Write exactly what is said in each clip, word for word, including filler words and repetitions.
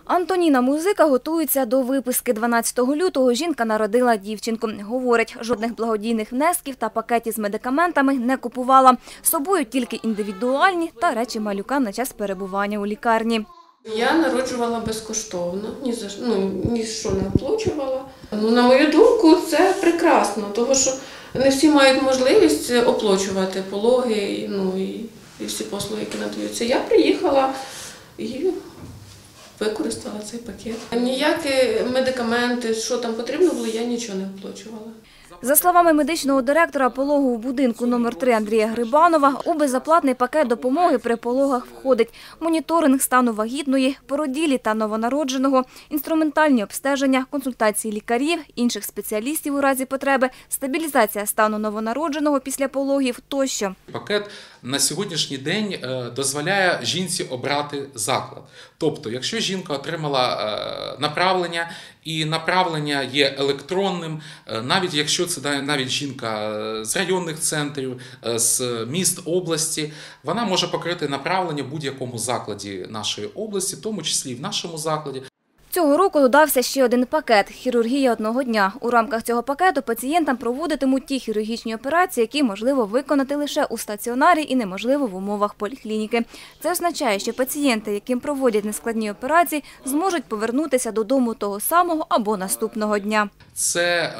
Антоніна Музика готується до виписки. дванадцятого лютого жінка народила дівчинку. Говорить, жодних благодійних внесків та пакетів з медикаментами не купувала. З собою тільки індивідуальні та речі малюка на час перебування у лікарні. Я народжувала безкоштовно, ні за ну, ні що не оплачувала. Ну, на мою думку, це прекрасно, тому що не всі мають можливість оплачувати пологи, ну, і, і всі послуги, які надаються. Я приїхала і використала цей пакет. Ніякі медикаменти, що там потрібно було, я нічого не оплачувала. За словами медичного директора пологового будинку номер три Андрія Грибанова, у безоплатний пакет допомоги при пологах входить моніторинг стану вагітної, породілі та новонародженого, інструментальні обстеження, консультації лікарів, інших спеціалістів у разі потреби, стабілізація стану новонародженого після пологів тощо. Пакет на сьогоднішній день дозволяє жінці обрати заклад. Тобто, якщо жінка отримала направлення, і направлення є електронним, навіть якщо це навіть жінка з районних центрів, з міст області, вона може покрити направлення в будь-якому закладі нашої області, в тому числі і в нашому закладі. Цього року додався ще один пакет – хірургія одного дня. У рамках цього пакету пацієнтам проводитимуть ті хірургічні операції, які можливо виконати лише у стаціонарі і неможливо в умовах поліклініки. Це означає, що пацієнти, яким проводять нескладні операції, зможуть повернутися додому того самого або наступного дня. Це е,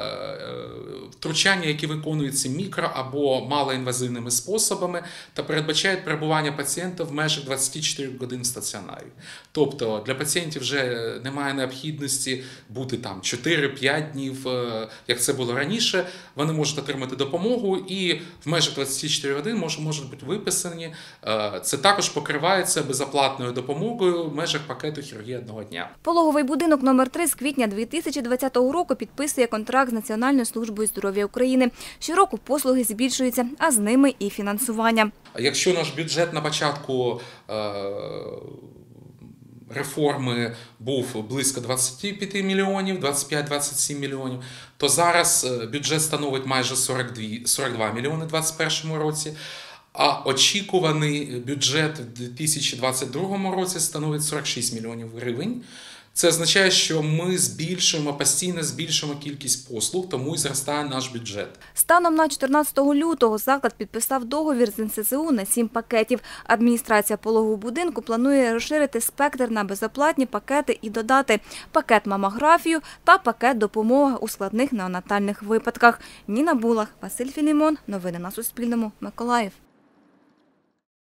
втручання, які виконуються мікро- або малоінвазивними способами та передбачають перебування пацієнта в межах двадцяти чотирьох годин в стаціонарі. Тобто для пацієнтів вже немає необхідності бути там чотири-п'ять днів, як це було раніше. Вони можуть отримати допомогу і в межах двадцяти чотирьох годин можуть бути виписані. Це також покривається безоплатною допомогою в межах пакету хірургії одного дня. Пологовий будинок номер три з квітня дві тисячі двадцятого року підписує контракт з Національною службою здоров'я України. Щороку послуги збільшуються, а з ними і фінансування. Якщо наш бюджет на початку реформи був близько двадцяти п'яти мільйонів, двадцять п'ять - двадцять сім мільйонів, то зараз бюджет становить майже сорок два мільйони у двадцять першому році, а очікуваний бюджет у дві тисячі двадцять другому році становить сорок шість мільйонів гривень. Це означає, що ми збільшуємо, постійно збільшуємо кількість послуг, тому і зростає наш бюджет. Станом на чотирнадцятого лютого заклад підписав договір з ен ес це у на сім пакетів. Адміністрація пологового будинку планує розширити спектр на безоплатні пакети і додати пакет мамографію та пакет допомоги у складних неонатальних випадках. Ніна Булах, Василь Філімон. Новини на Суспільному. Миколаїв.